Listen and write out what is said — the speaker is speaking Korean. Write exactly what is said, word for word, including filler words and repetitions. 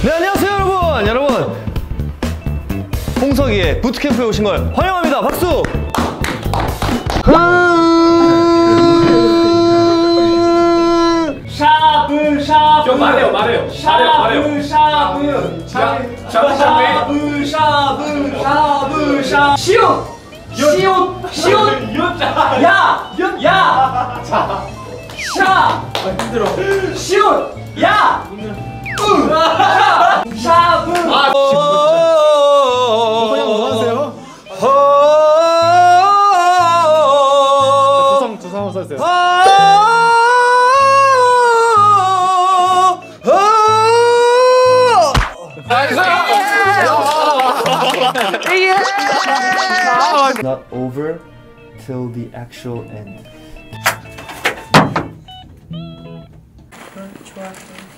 네, 안녕하세요 여러분. 여러분 홍석이의 부트캠프에 오신 걸 환영합니다. 박수. 샤브 샤브 좀 말해요 말해요 샤브 샤브 샤브 샤브 샤브 샤브 샤브 시옷 시옷 시옷 야! 야! 샤! 힘들어 시옷 야! 으! 샤브 아, 그냥 뭐 하세요? 두성 두성 한번 써주세요. Not over till the actual end. 좋아